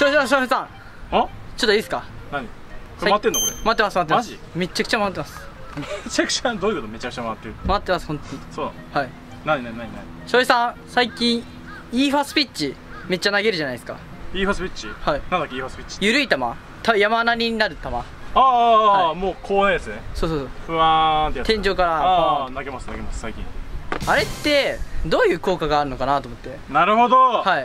翔平さん、ちょあ、 っといいですか？ 何？これ待ってんのこれ？ 待ってます、待ってます。 マジ？ めちゃくちゃ待ってます。 めちゃくちゃ、どういうこと？めちゃくちゃ回ってる。 待ってます、本当に。 そう。 はい。 何？ 翔平さん、最近 E ファスピッチめっちゃ投げるじゃないですか。 E ファスピッチ？ はい。 なんだっけ E ファスピッチ？ ゆるい球、山なりになる球。 はい、もうこうなやつね。 そうそうそう。 ふわーんってやつ。 天井から投げます最近。 あれってどういう効果があるのかなと思って。 なるほど。 はい。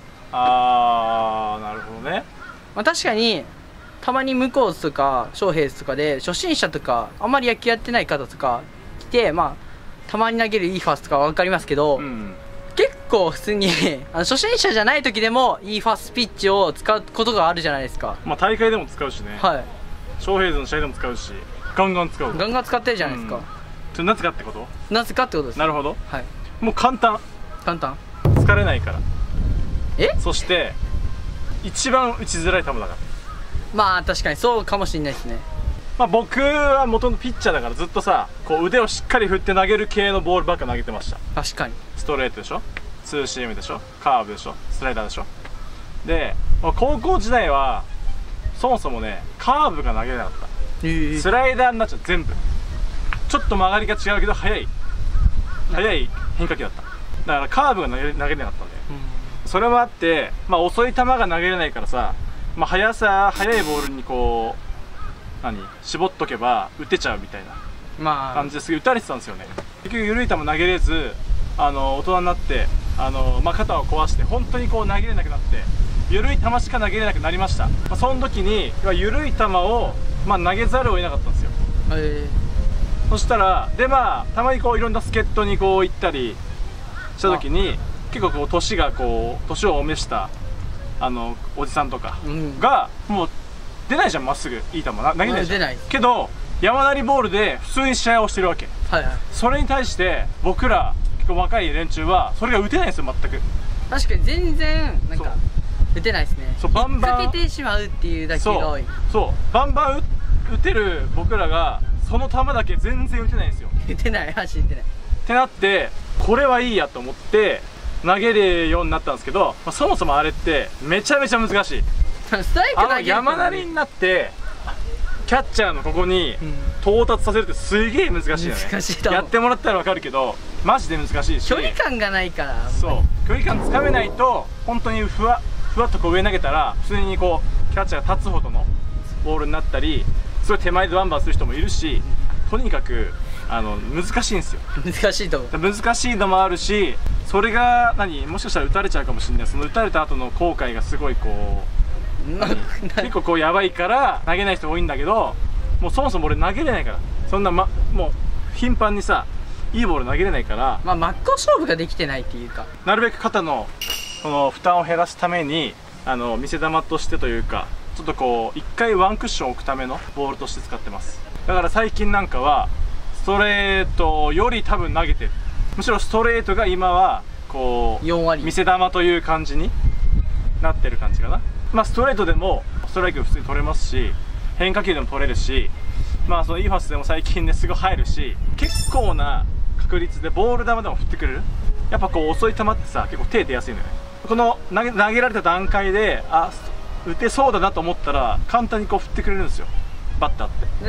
なるほどね。 まあ確かにたまに向こうとか翔平とかで初心者とかあんまり野球やってない方とか来て、まあたまに投げる E ファスとか分かりますけど、結構普通に初心者じゃない時でも E ファスピッチを使うことがあるじゃないですか。 まあ大会でも使うしね。はい。翔平の試合でも使うし、ガンガン使う。 ガンガン使ってるじゃないですか。 なぜかってこと？ なぜかってことです。 なるほど。 はい。 もう簡単。疲れないから。そして一番打ちづらい球だから。まあ確かにそうかもしれないですね。 まあ僕は元のピッチャーだからずっとさ、こう腕をしっかり振って投げる系のボールばっか投げてました。 確かに。 ストレートでしょ、ツーシームでしょ、カーブでしょ、スライダーでしょ。で、高校時代はそもそもねカーブが投げれなかった。スライダーになっちゃう。全部ちょっと曲がりが違うけど速い変化球だった。だからカーブが投げれなかったんで、それもあって、まあ遅い球が投げれないからさ、まあ速いボールにこう絞っとけば打てちゃうみたいな感じですげえ打たれてたんですよね。結局緩い球投げれず、大人になってまあ、肩を壊して本当にこう投げれなくなって、緩い球しか投げれなくなりました。まあ、その時に緩い球を、まあ、投げざるを得なかったんですよ。そしたらまあたまにこういろんな助っ人にこう行ったりした時に、結構こう年を召したおじさんとかが、もう出ないじゃん、まっすぐいい球投げないじゃん。けど山なりボールで普通に試合をしてるわけ。それに対して僕ら結構若い連中はそれが打てないんですよ、全く。 確かに全然なんか打てないですね。 バンバン引っ掛けてしまうっていうだけが多い。 そうバンバン打てる僕らがその球だけ全然打てないんですよ。 打てない、マジ打てないってなって、これはいいやと思って投げるようになったんですけど、まあ、そもそもあれってめちゃめちゃ難しい。 ストライク投げる山なりになってキャッチャーのここに到達させるってすげえ難しいよね。やってもらったら分かるけどマジで難しいし、 距離感がないから。 そう距離感つかめないと本当にふわっとこう上投げたら普通にこうキャッチャーが立つほどのボールになったり、すごい手前でバンバンする人もいるし、とにかく難しいんですよ。難しいのもあるし、それがもしかしたら打たれちゃうかもしれない。その打たれた後の後悔がすごいこう結構こうやばいから投げない人多いんだけど、もうそもそも俺投げれないから、そんなもう頻繁にさいいボール投げれないから、 まあ真っ向勝負ができてないっていうか、 なるべく肩のその負担を減らすために見せ球としてというか、ちょっとこう一回ワンクッション置くためのボールとして使ってます。だから最近なんかはストレートより多分投げてる。むしろストレートが今はこう 4割見せ球という感じになってる感じかな。まあストレートでもストライク普通に取れますし、変化球でも取れるし、まあそのイーファスでも最近ねすごい入るし、結構な確率でボール球でも振ってくれる。やっぱこう遅い球ってさ結構手出やすいのよね。この投げられた段階で打てそうだなと思ったら簡単にこう振ってくれるんですよ、バッターって。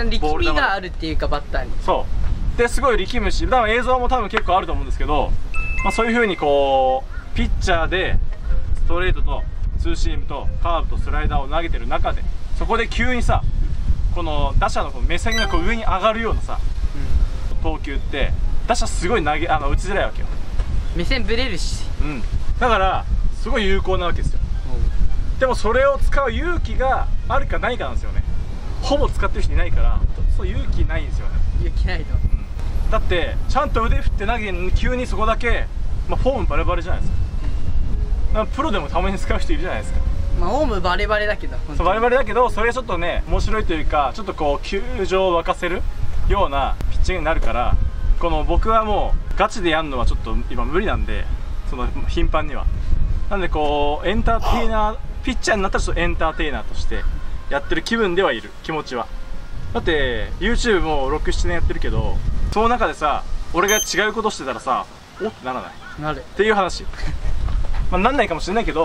力みがあるっていうか、バッターに。 そうですごい力むし、多分映像も多分結構あると思うんですけど、まあ、そういう風にこうピッチャーでストレートとツーシームとカーブとスライダーを投げてる中で、そこで急にさこの打者のこの目線がこう上に上がるようなさ、投球って打者すごい打ちづらいわけよ。 目線ぶれるし、 だからすごい有効なわけですよ。でもそれを使う勇気があるかないかなんですよね。ほぼ使ってる人いないから、そう勇気ないんですよね。 勇気ないと、 だってちゃんと腕振って投げるのに急にそこだけ、まあ、フォームバレバレじゃないですか。プロでもたまに使う人いるじゃないですか。 まあフォームバレバレだけど、 そうバレバレだけど、それちょっとね面白いというか、ちょっとこう球場を沸かせるようなピッチングになるから、この僕はもうガチでやるのはちょっと今無理なんで、その頻繁には。なんでこうエンターテイナー、ピッチャーになったらちょっとエンターテイナーとしてやってる気分ではいる、気持ちは。だって YouTube も6、7年やってるけど、その中でさ俺が違うことしてたらさ、おってならない？なるっていう話まあなんないかもしれないけど、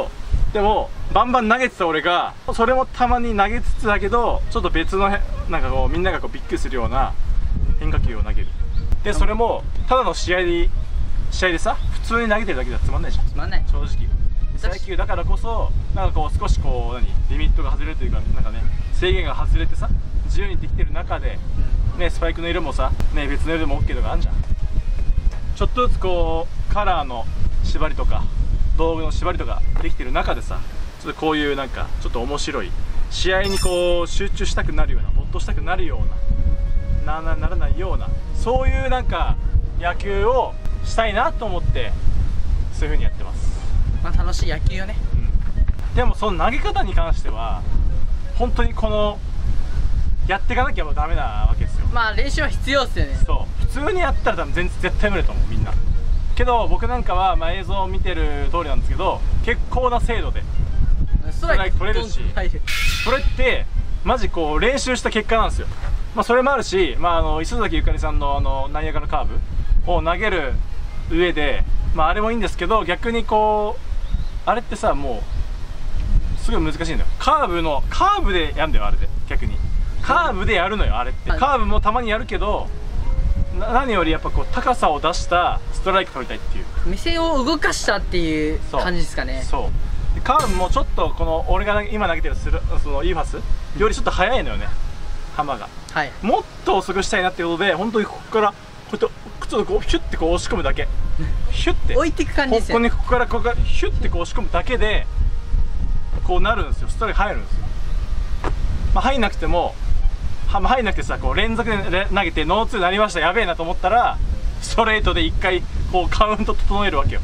でもバンバン投げてた俺がそれもたまに投げつつだけどちょっと別のなんかこうみんながこうびっくりするような変化球を投げる。でそれもただの試合でさ普通に投げてるだけじゃつまんないじゃん。 つまんない正直。草野球だからこそなんかこう少しこうリミットが外れるというかなんかね制限が外れてさ自由にできてる中で、ね、スパイクの色もさ、ね、別の色でも OK とかあるじゃん。ちょっとずつこうカラーの縛りとか道具の縛りとかできてる中でさちょっとこういうなんかちょっと面白い試合にこう集中したくなるような没頭したくなるようなならないようなそういうなんか野球をしたいなと思ってそういう風にやってます。 まあ楽しい野球よね。 でもその投げ方に関しては本当にこのやっていかなきゃダメなわけですよ。 まあ練習は必要っすよね。 そう普通にやったら多分絶対無理だと思うみんな。けど僕なんかはまあ映像を見てる通りなんですけど結構な精度でストライク取れるし、それってマジこう練習した結果なんですよ。まあそれもあるし、まあ磯崎ゆかりさんの内野側のカーブを投げる上でまああれもいいんですけど逆にこうあれってさもうすごい難しいんだよ。カーブでやるんだよあれで。逆にカーブでやるのよあれって。カーブもたまにやるけど何よりやっぱこう高さを出したストライク取りたいっていう目線を動かしたっていう感じですかね。 そうでカーブもちょっとこの俺が今投げてるそのイーファスよりちょっと速いのよね球が、はい、もっと遅くしたいなってことで本当にここからこうやってちょっとこうヒュッてこう押し込むだけヒュッて置いていく感じですよね。 ここからヒュッてこう押し込むだけでこうなるんですよ。ストライク入るんですよ。まあ入んなくても入んなくてさこう連続で投げてノーツーになりましたやべえなと思ったらストレートで1回こうカウント整えるわけよ、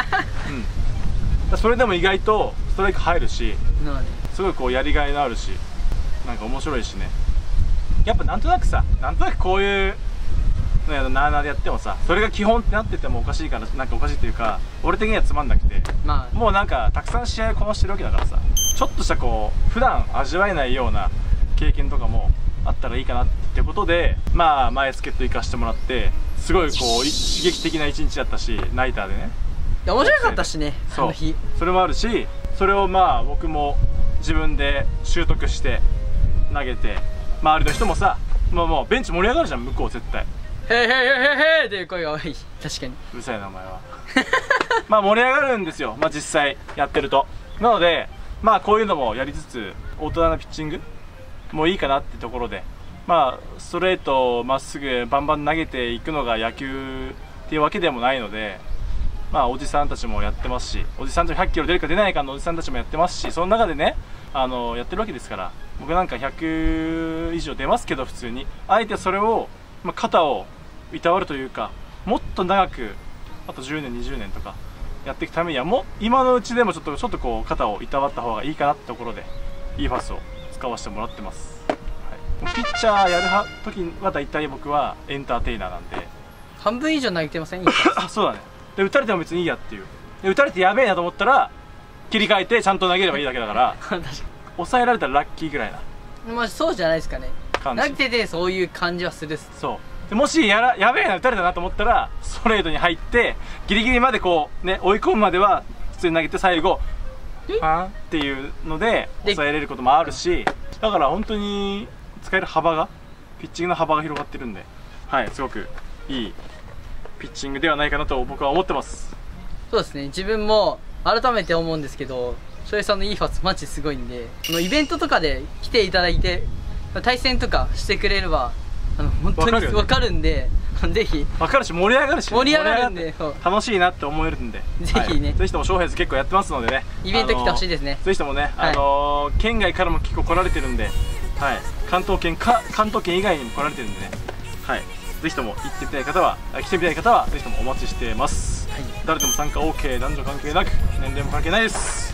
それでも意外とストライク入るしすごいこうやりがいのあるしなんか面白いしね。やっぱなんとなくこういうのなあなあでやってもさそれが基本ってなっててもおかしいからなんかおかしいというか俺的にはつまんなくて、まあ、もうなんかたくさん試合をこなしてるわけだからさちょっとしたこう普段味わえないような経験とかもあったらいいかなってことでまあ前助っ人行かしてもらってすごいこう刺激的な一日だったしナイターでね面白かったしねあの日それもあるしそれをまあ僕も自分で習得して投げて周りの人もさもうベンチ盛り上がるじゃん向こう絶対 「へいへいへいへいへい」っていう声が多い。確かにうるさいなお前はまあ盛り上がるんですよ、まあ、実際やってると。なのでまあこういうのもやりつつ大人なピッチングもういいかなってところでまあストレートまっすぐバンバン投げていくのが野球っていうわけでもないのでまあおじさんたちもやってますしおじさんと100キロ出るか出ないかのおじさんたちもやってますしその中でねやってるわけですから僕なんか100以上出ますけど普通にあえてそれを、まあ、肩をいたわるというかもっと長くあと10年20年とかやっていくためにはもう今のうちでもちょっとこう肩をいたわった方がいいかなってところでいいファスを使わせてもらってます、はい、ピッチャーやる時は大体僕はエンターテイナーなんで半分以上投げてませんあそうだね。で打たれても別にいいやっていうで打たれてやべえなと思ったら切り替えてちゃんと投げればいいだけだから抑えられたらラッキーぐらいなまあそうじゃないですかね。投げててそういう感じはするっす。 そうでもしやべえな打たれたなと思ったらストレートに入ってギリギリまでこうね追い込むまでは普通に投げて最後パンっていうので抑えれることもあるしだから本当に使える幅がピッチングの幅が広がってるんではいすごくいいピッチングではないかなと僕は思ってます。 そうですね。自分も改めて思うんですけど翔平さんのいいファスマジすごいんでこのイベントとかで来ていただいて対戦とかしてくれれば本当に分かるんでぜひ分かるし盛り上がるし、ね、 盛り上がるんで楽しいなって思えるんでぜひね、 はい、ぜひとも翔平さん結構やってますのでねイベント来てほしいですね。 ぜひともね、はい、県外からも結構来られてるんで、はい、関東圏以外にも来られてるんでね、はい、ぜひとも行ってみたい方は来てみたい方はぜひともお待ちしてます、はい、誰でも参加 OK 男女関係なく年齢も関係ないです。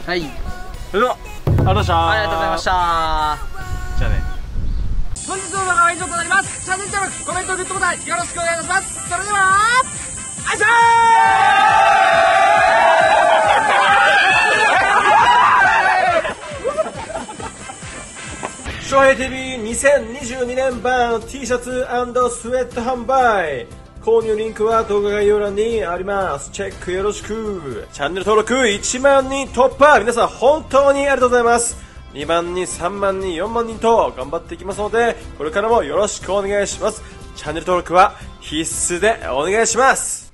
はいそれではありがとうございました。 ありがとうございました。 じゃあね本日の動画は以上となります。チャンネル登録コメントグッドボタンよろしくお願いいたします。それではあいしょー翔平 TV2022 年版 T シャツ&スウェット販売購入リンクは動画概要欄にあります。チェックよろしく。チャンネル登録1万人突破。皆さん本当にありがとうございます。2万人、3万人、4万人と頑張っていきますので、これからもよろしくお願いします。チャンネル登録は必須でお願いします。